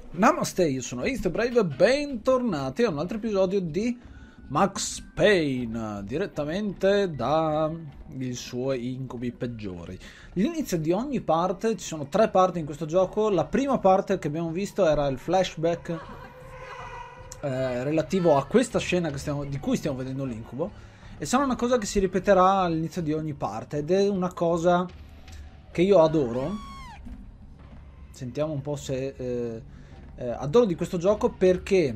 Namaste, io sono Ace Brave e bentornati a un altro episodio di Max Payne, direttamente dai suoi incubi peggiori. L'inizio di ogni parte, ci sono 3 parti in questo gioco. La prima parte che abbiamo visto era il flashback relativo a questa scena di cui stiamo vedendo l'incubo, e sarà una cosa che si ripeterà all'inizio di ogni parte ed è una cosa che io adoro. Sentiamo un po' se adoro di questo gioco perché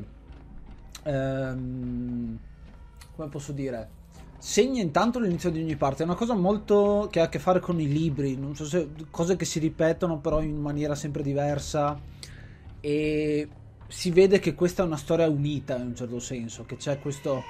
come posso dire, segna intanto l'inizio di ogni parte. È una cosa molto che ha a che fare con i libri, non so se cose che si ripetono però in maniera sempre diversa, e si vede che questa è una storia unita in un certo senso, che c'è questo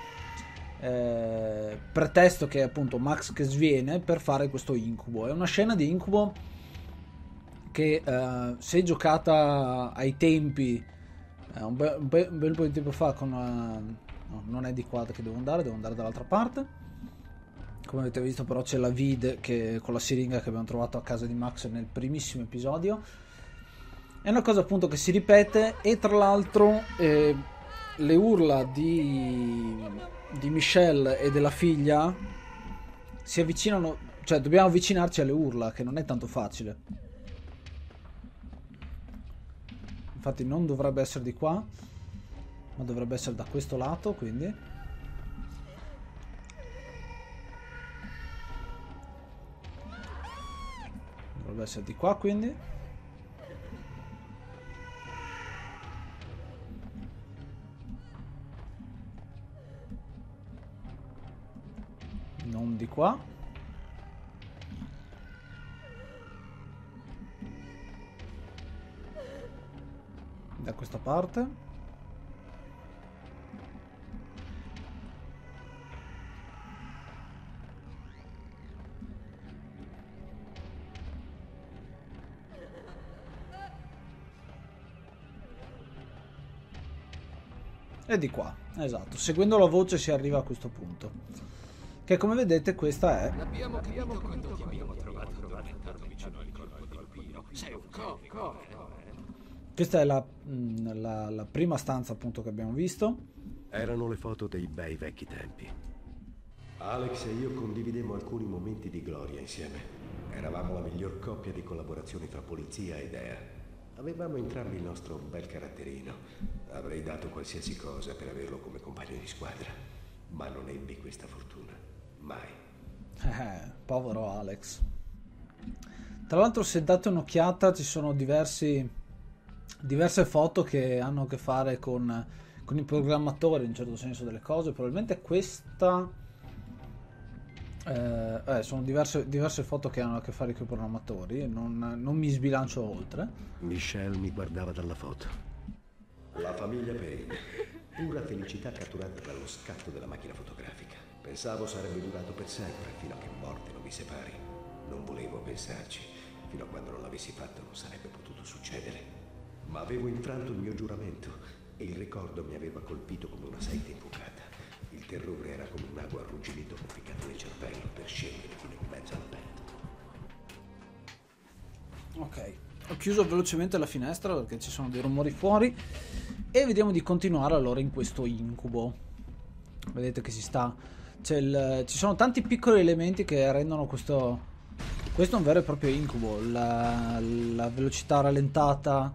pretesto che è appunto Max che sviene per fare questo incubo. È una scena di incubo che se giocata ai tempi un bel po' di tempo fa con no, non è di qua che devo andare dall'altra parte. Come avete visto però c'è la vid che, con la siringa che abbiamo trovato a casa di Max nel primissimo episodio. È una cosa appunto che si ripete, e tra l'altro le urla di Michelle e della figlia si avvicinano, cioè dobbiamo avvicinarci alle urla, che non è tanto facile. Infatti non dovrebbe essere di qua, ma dovrebbe essere da questo lato, quindi dovrebbe essere di qua, quindi non di qua. Da questa parte. E di qua, esatto. Seguendo la voce si arriva a questo punto, che come vedete questa è. Abbiamo capito quando ti abbiamo trovato addormentato vicino al corpo di Lupino. Sei un comico. Questa è la prima stanza appunto che abbiamo visto. Erano le foto dei bei vecchi tempi. Alex e io condividemmo alcuni momenti di gloria insieme. Eravamo la miglior coppia di collaborazioni tra polizia e DEA. Avevamo entrambi il nostro bel caratterino. Avrei dato qualsiasi cosa per averlo come compagno di squadra, ma non ebbi questa fortuna. Mai. Povero Alex. Tra l'altro, se date un'occhiata, ci sono diverse foto che hanno a che fare con i programmatori in un certo senso delle cose. Probabilmente questa sono diverse foto che hanno a che fare con i programmatori. Non mi sbilancio oltre. Michelle mi guardava dalla foto. La famiglia Payne. Pura felicità catturata dallo scatto della macchina fotografica. Pensavo sarebbe durato per sempre, fino a che morte non vi separi. Non volevo pensarci. Fino a quando non l'avessi fatto non sarebbe potuto succedere. Ma avevo infranto il mio giuramento e il ricordo mi aveva colpito come una saetta infuocata. Il terrore era come un ago arrugginito conficcato nel cervello per scendere fino in mezzo al petto. Ok, ho chiuso velocemente la finestra perché ci sono dei rumori fuori, e vediamo di continuare allora in questo incubo. Vedete che ci sono tanti piccoli elementi che rendono questo un vero e proprio incubo. La velocità rallentata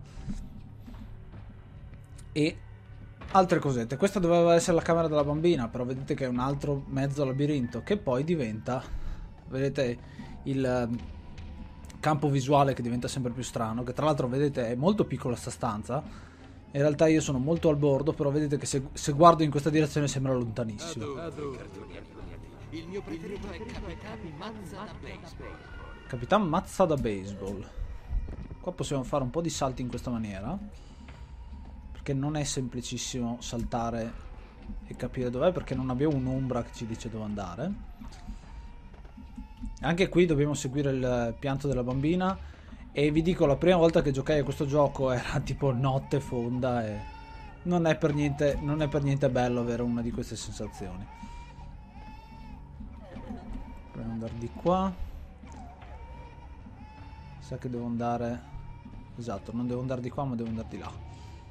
e altre cosette. Questa doveva essere la camera della bambina, però vedete che è un altro mezzo labirinto che poi diventa, vedete il campo visuale che diventa sempre più strano, che tra l'altro vedete è molto piccola sta stanza. In realtà io sono molto al bordo, però vedete che se guardo in questa direzione sembra lontanissimo. Il mio preferito è Capitan Mazza da Baseball. Capitan Mazza da Baseball. Qua possiamo fare un po' di salti in questa maniera, perché non è semplicissimo saltare e capire dov'è, perché non abbiamo un'ombra che ci dice dove andare. Anche qui dobbiamo seguire il pianto della bambina, e vi dico, la prima volta che giocai a questo gioco era tipo notte fonda, e non è per niente bello avere una di queste sensazioni. Devo andare di qua. Sa che devo andare, esatto, non devo andare di qua ma devo andare di là.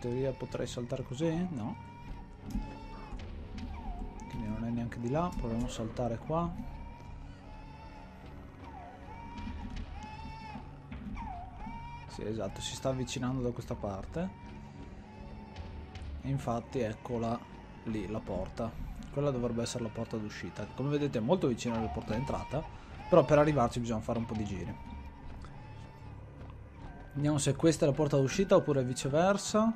teoria potrei saltare così? No. Quindi non è neanche di là. Proviamo a saltare qua. Sì, esatto, si sta avvicinando da questa parte. E infatti eccola lì, la porta. Quella dovrebbe essere la porta d'uscita. Come vedete è molto vicino alla porta d'entrata. Però per arrivarci bisogna fare un po' di giri. Vediamo se questa è la porta d'uscita oppure viceversa.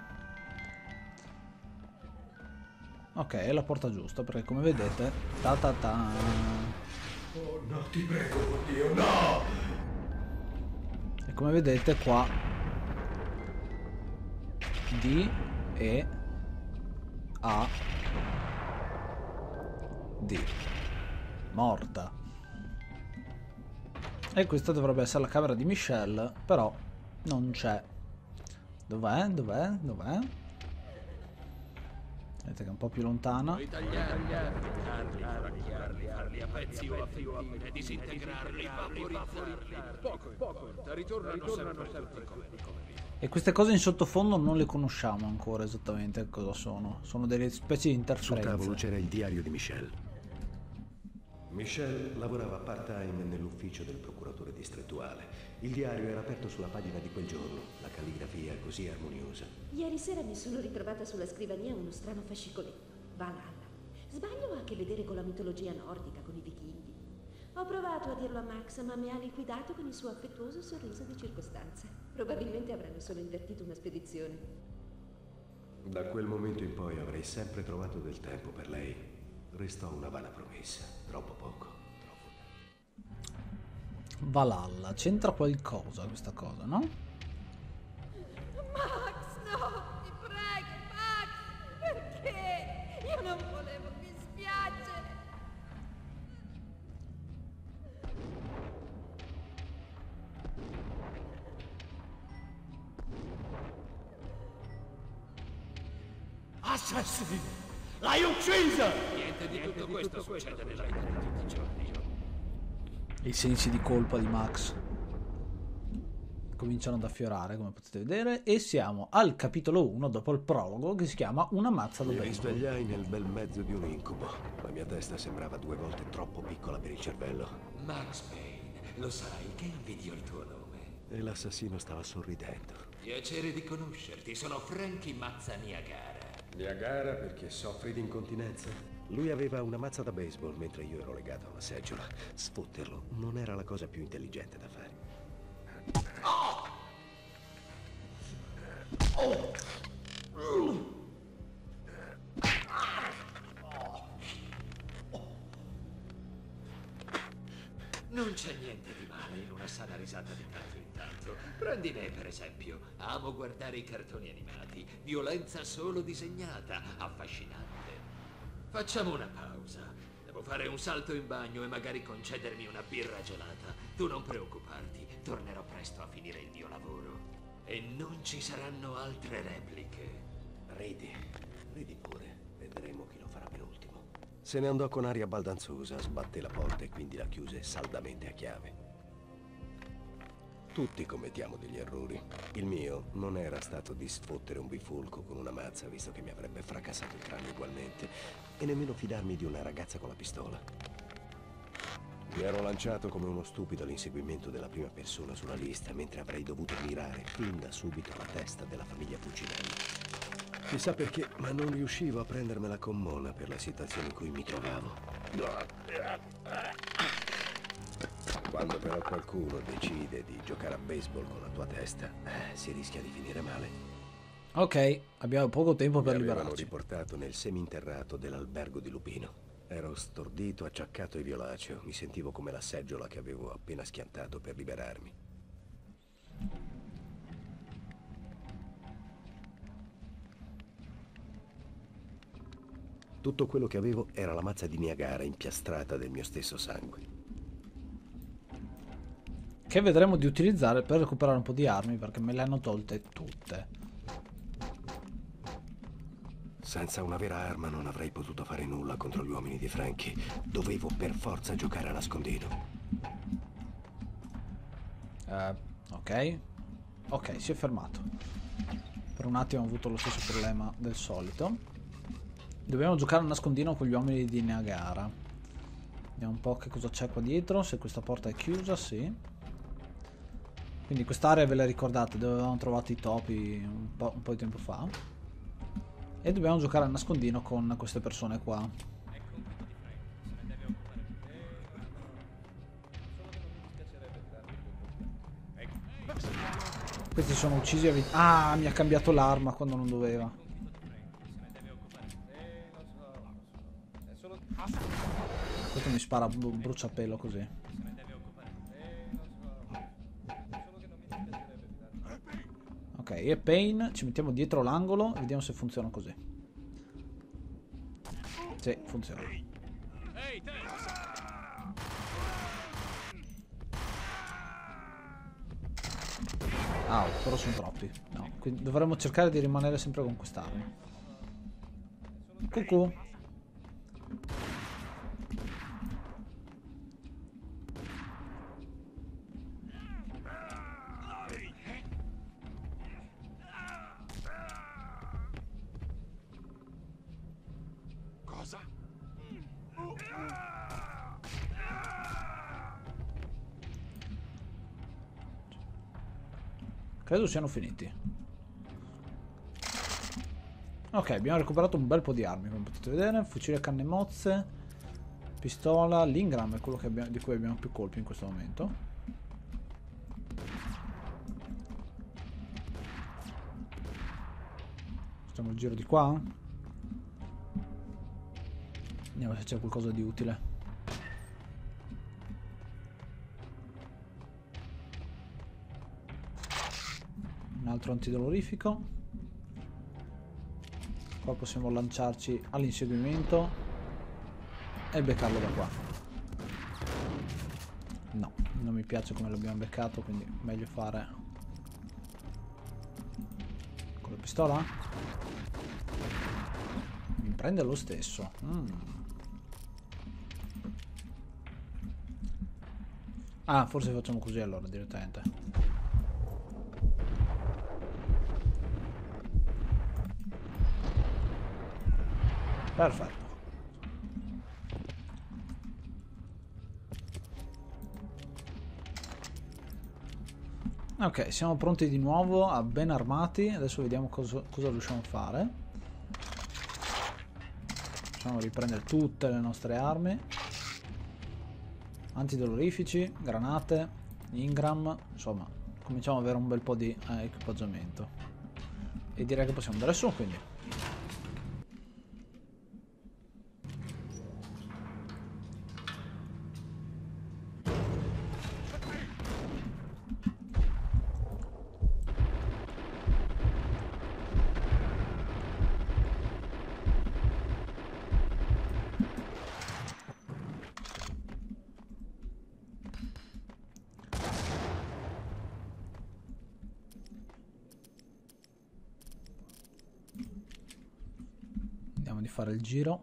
Ok, è la porta giusta, perché come vedete... Ta ta ta. Oh no, ti prego, oddio, no! E come vedete qua... D e A D. Morta. E questa dovrebbe essere la camera di Michelle, però non c'è. Dov'è? Dov'è? Dov'è? Vedete che è un po' più lontana. Farli a pezzi o a fettine, disintegrarli, vaporizzarli. Poco, ritornano sempre come E queste cose in sottofondo non le conosciamo ancora esattamente cosa sono. Sono delle specie di Sul interferenze. tavolo c'era il diario di Michelle. Michelle lavorava part-time nell'ufficio del procuratore distrettuale. Il diario era aperto sulla pagina di quel giorno, la calligrafia così armoniosa. Ieri sera mi sono ritrovata sulla scrivania uno strano fascicoletto. Valhalla. Sbaglio ha a che vedere con la mitologia nordica, con i vichinghi. Ho provato a dirlo a Max, ma mi ha liquidato con il suo affettuoso sorriso di circostanza. Probabilmente avranno solo invertito una spedizione. Da quel momento in poi avrei sempre trovato del tempo per lei. Restò una vana promessa, troppo poco, troppo. Valhalla, c'entra qualcosa questa cosa, no? Max, no! Ti prego, Max! Perché? Io non volevo, mi spiace! assassino! L'hai uccisa! Niente di tutto questo succede nella vita di tutti i giorni. I sensi di colpa di Max cominciano ad affiorare, come potete vedere, e siamo al capitolo 1 dopo il prologo che si chiama Una mazza da Mi baseball. risvegliai nel bel mezzo di un incubo. La mia testa sembrava 2 volte troppo piccola per il cervello. Max Payne, lo sai che invidio il tuo nome. E l'assassino stava sorridendo. Piacere di conoscerti, sono Frankie Mazza Niagara. Niagara perché soffri di incontinenza? Lui aveva una mazza da baseball mentre io ero legato a una seggiola. Sfotterlo non era la cosa più intelligente da fare. Non c'è niente di male in una sana risata di tanto in tanto. Prendi me, per esempio. Amo guardare i cartoni animati. Violenza solo disegnata. Affascinante. Facciamo una pausa. Devo fare un salto in bagno e magari concedermi una birra gelata. Tu non preoccuparti. Tornerò presto a finire il mio lavoro. E non ci saranno altre repliche. Ridi pure. Vedremo chi lo farà per ultimo. Se ne andò con aria baldanzosa, sbatté la porta e quindi la chiuse saldamente a chiave. Tutti commettiamo degli errori. Il mio non era stato di sfottere un bifulco con una mazza, visto che mi avrebbe fracassato il cranio ugualmente, e nemmeno fidarmi di una ragazza con la pistola. Mi ero lanciato come uno stupido all'inseguimento della prima persona sulla lista, mentre avrei dovuto mirare fin da subito la testa della famiglia Puccinelli. Chissà perché, ma non riuscivo a prendermela con Mona per la situazione in cui mi trovavo. Quando però qualcuno decide di giocare a baseball con la tua testa, si rischia di finire male. Ok, abbiamo poco tempo per Mi avevano liberarci. riportato nel seminterrato dell'albergo di Lupino. Ero stordito, acciaccato e violaceo. Mi sentivo come la seggiola che avevo appena schiantato per liberarmi. Tutto quello che avevo era la mazza di Niagara impiastrata del mio stesso sangue. Che vedremo di utilizzare per recuperare un po' di armi, perché me le hanno tolte tutte. Senza una vera arma non avrei potuto fare nulla contro gli uomini di Frankie. Dovevo per forza giocare a nascondino. Ok. Ok, si è fermato. Per un attimo ho avuto lo stesso problema del solito. Dobbiamo giocare a nascondino con gli uomini di Niagara. Vediamo un po' che cosa c'è qua dietro. Se questa porta è chiusa, sì. Quindi quest'area ve la ricordate, dove avevamo trovato i topi un po' di tempo fa. E dobbiamo giocare a nascondino con queste persone qua. Questi sono uccisi a ah, mi ha cambiato l'arma quando non doveva. Questo mi spara bruciapelo così. Ok, e Pain, ci mettiamo dietro l'angolo e vediamo se funziona così. Sì, funziona. Però sono troppi. No, quindi dovremmo cercare di rimanere sempre con quest'arma. Cucù. Credo siano finiti. Ok, abbiamo recuperato un bel po' di armi, come potete vedere. Fucile a canne mozze, pistola, l'Ingram è quello che di cui abbiamo più colpi in questo momento. Facciamo il giro di qua. Vediamo se c'è qualcosa di utile. Un altro antidolorifico. Qua possiamo lanciarci all'inseguimento e beccarlo da qua. No, non mi piace come l'abbiamo beccato, quindi meglio fare con la pistola. Mi prende lo stesso. Ah, forse facciamo così allora direttamente. Perfetto. Ok, siamo pronti di nuovo, ben armati. Adesso vediamo cosa riusciamo a fare. Possiamo riprendere tutte le nostre armi. Antidolorifici, granate, Ingram. Insomma, cominciamo ad avere un bel po' di equipaggiamento. E direi che possiamo andare su, quindi. Di fare il giro.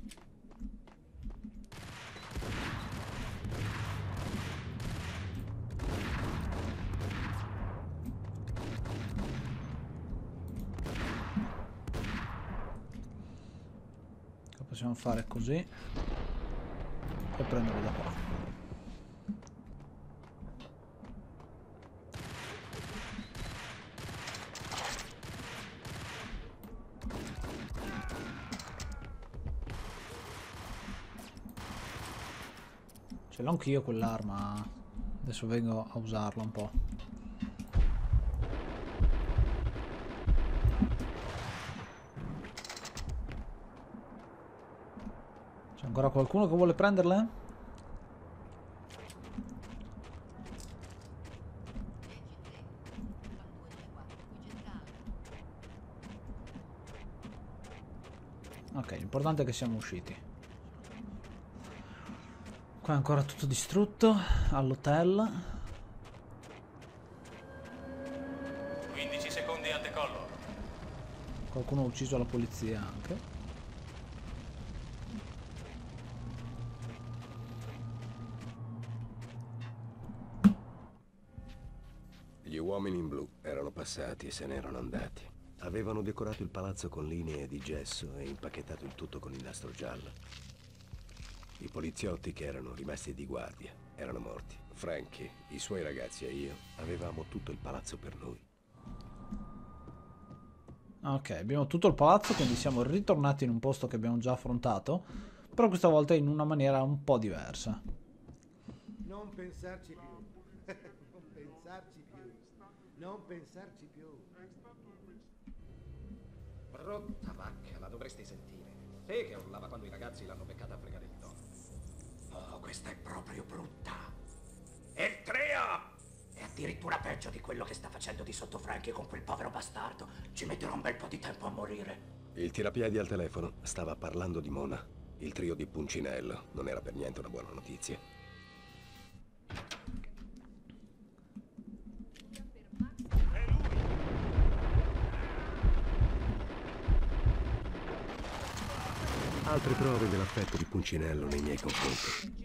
Lo possiamo fare così e prenderlo da qua. Ce l'ho anch'io quell'arma. Adesso vengo a usarla un po'. C'è ancora qualcuno che vuole prenderle? Ok, l'importante è che siamo usciti. Qua è ancora tutto distrutto, all'hotel. 15 secondi al decollo. Qualcuno ha ucciso la polizia anche. Gli uomini in blu erano passati e se n'erano andati. Avevano decorato il palazzo con linee di gesso e impacchettato il tutto con il nastro giallo. I poliziotti che erano rimasti di guardia erano morti. Frankie, i suoi ragazzi e io avevamo tutto il palazzo per noi. Ok, abbiamo tutto il palazzo, quindi siamo ritornati in un posto che abbiamo già affrontato, però questa volta in una maniera un po' diversa. Non pensarci più. Non pensarci più. Non pensarci più. Brutta vacca, la dovresti sentire. Te che urlava quando i ragazzi l'hanno beccata a fregare il dono. Oh, questa è proprio brutta. Il trio! È addirittura peggio di quello che sta facendo di sotto Frankie con quel povero bastardo. Ci metterà un bel po' di tempo a morire. Il tirapiedi al telefono stava parlando di Mona. Il trio di Puncinello non era per niente una buona notizia. Altre prove dell'affetto di Puncinello nei miei confronti.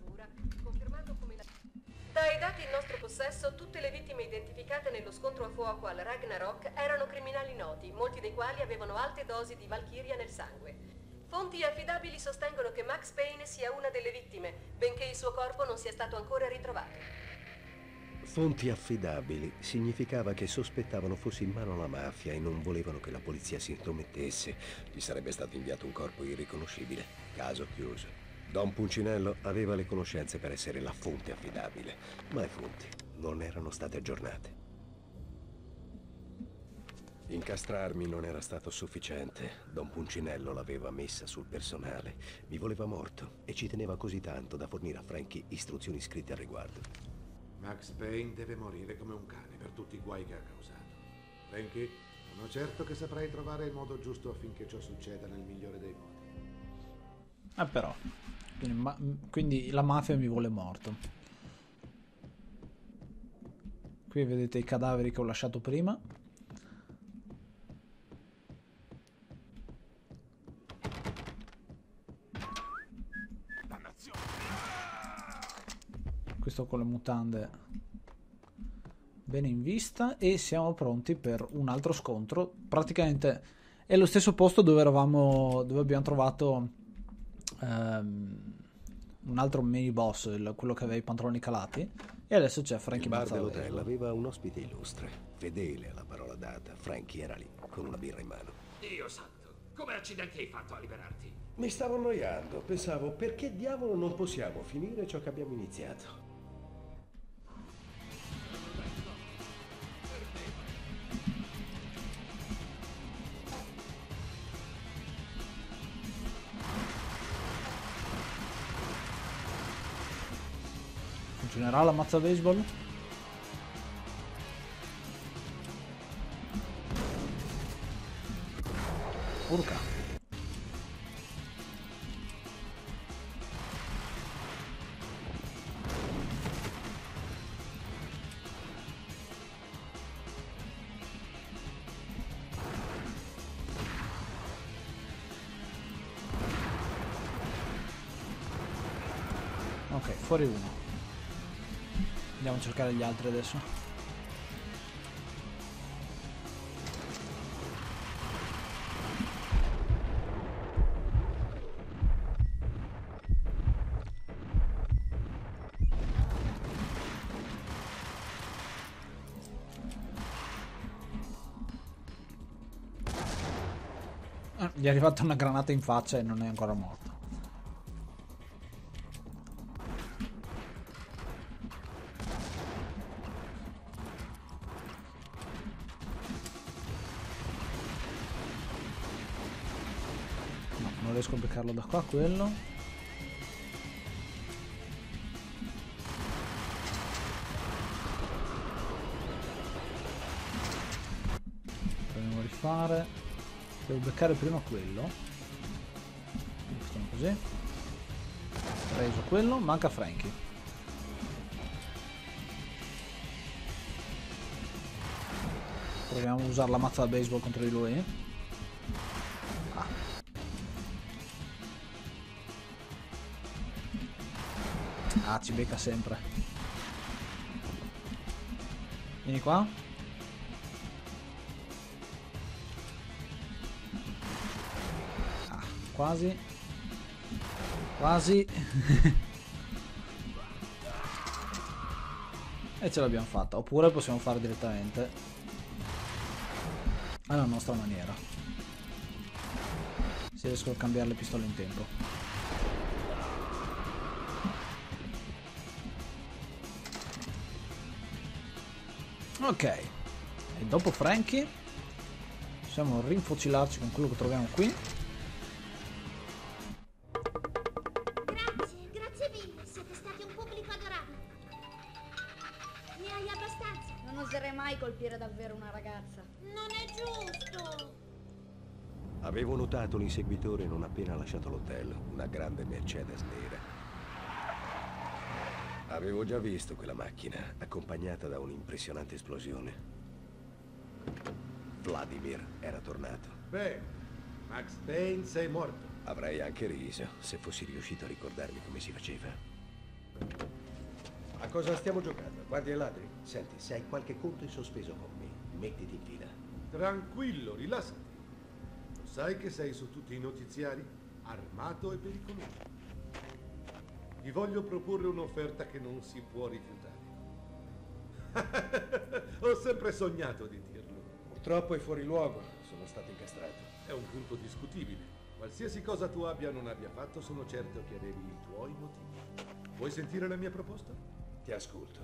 Dai dati in nostro possesso, tutte le vittime identificate nello scontro a fuoco al Ragnarok erano criminali noti, molti dei quali avevano alte dosi di Valchiria nel sangue. Fonti affidabili sostengono che Max Payne sia una delle vittime, benché il suo corpo non sia stato ancora ritrovato. Fonti affidabili significava che sospettavano fosse in mano alla mafia e non volevano che la polizia si intromettesse. Gli sarebbe stato inviato un corpo irriconoscibile. Caso chiuso. Don Puncinello aveva le conoscenze per essere la fonte affidabile, ma le fonti non erano state aggiornate. Incastrarmi non era stato sufficiente. Don Puncinello l'aveva messa sul personale. Mi voleva morto e ci teneva così tanto da fornire a Frankie istruzioni scritte al riguardo. Max Payne deve morire come un cane per tutti i guai che ha causato. Frankie, sono certo che saprai trovare il modo giusto affinché ciò succeda nel migliore dei modi. Però. Quindi la mafia mi vuole morto. Qui vedete i cadaveri che ho lasciato prima. Questo con le mutande bene in vista e siamo pronti per un altro scontro. Praticamente è lo stesso posto dove eravamo, dove abbiamo trovato un altro mini boss, quello che aveva i pantaloni calati, e adesso c'è Frankie Il bar Mazzarello. dell'hotel aveva un ospite illustre, fedele alla parola data. Frankie era lì con una birra in mano. Dio santo, come accidenti hai fatto a liberarti? Mi stavo annoiando, pensavo perché diavolo non possiamo finire ciò che abbiamo iniziato. Funzionerà la mazza baseball? Urca. Ok, fuori uno. Andiamo a cercare gli altri adesso. Gli è arrivata una granata in faccia e non è ancora morto. Non riesco a beccarlo da qua, quello. Proviamo a rifare. Devo beccare prima quello. Quindi facciamo così. Preso quello, manca Frankie. Proviamo a usare la mazza da baseball contro di lui. Ah, ci becca sempre. Vieni qua. quasi. Quasi. E ce l'abbiamo fatta. Oppure possiamo fare direttamente alla nostra maniera. Se riesco a cambiare le pistole in tempo. Ok. E dopo Frankie possiamo rinfocilarci con quello che troviamo qui. Grazie mille, siete stati un pubblico adorabile. Ne hai abbastanza? Non oserei mai colpire davvero una ragazza. Non è giusto. Avevo notato l'inseguitore non appena lasciato l'hotel, una grande Mercedes nera. Avevo già visto quella macchina, accompagnata da un'impressionante esplosione. Vladimir era tornato. Beh, Max Payne sei morto. Avrei anche riso se fossi riuscito a ricordarmi come si faceva. A cosa stiamo giocando? Guardi ai ladri? Senti, se hai qualche conto in sospeso con me, mettiti in fila. Tranquillo, rilassati. Lo sai che sei su tutti i notiziari? Armato e pericoloso. Ti voglio proporre un'offerta che non si può rifiutare. Ho sempre sognato di dirlo. Purtroppo è fuori luogo, sono stato incastrato. È un punto discutibile. Qualsiasi cosa tu abbia o non abbia fatto, sono certo che avevi i tuoi motivi. Vuoi sentire la mia proposta? Ti ascolto.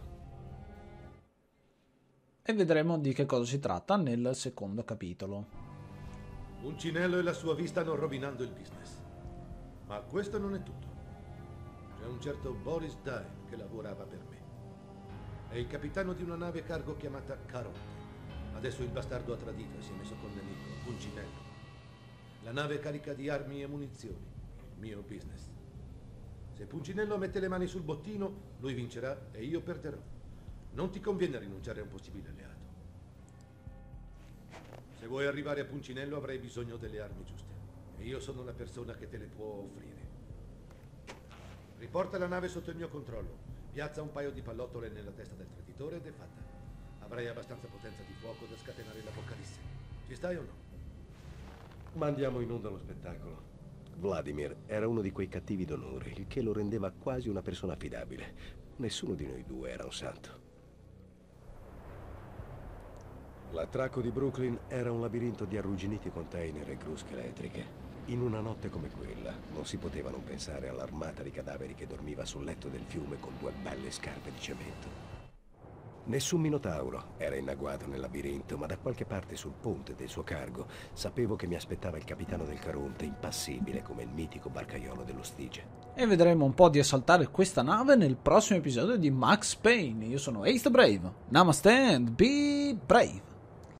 E vedremo di che cosa si tratta nel secondo capitolo. Puncinello e la sua vista stanno rovinando il business. Ma questo non è tutto. C'è un certo Boris Dime che lavorava per me. È il capitano di una nave cargo chiamata Caronte. Adesso il bastardo ha tradito e si è messo con nemico, Puncinello. La nave è carica di armi e munizioni. Il mio business. Se Puncinello mette le mani sul bottino, lui vincerà e io perderò. Non ti conviene rinunciare a un possibile alleato. Se vuoi arrivare a Puncinello avrai bisogno delle armi giuste. E io sono la persona che te le può offrire. Riporta la nave sotto il mio controllo. Piazza un paio di pallottole nella testa del traditore ed è fatta. Avrai abbastanza potenza di fuoco da scatenare l'apocalisse. Ci stai o no? Mandiamo in onda lo spettacolo. Vladimir era uno di quei cattivi d'onore, il che lo rendeva quasi una persona affidabile. Nessuno di noi due era un santo. L'attracco di Brooklyn era un labirinto di arrugginiti container e gru elettriche. In una notte come quella non si poteva non pensare all'armata di cadaveri che dormiva sul letto del fiume con due belle scarpe di cemento. Nessun minotauro era in agguato nel labirinto, ma da qualche parte sul ponte del suo cargo sapevo che mi aspettava il capitano del Caronte, impassibile come il mitico barcaiolo dello Stige. E vedremo un po' di assaltare questa nave nel prossimo episodio di Max Payne. Io sono Ace the Brave. Namaste and be brave.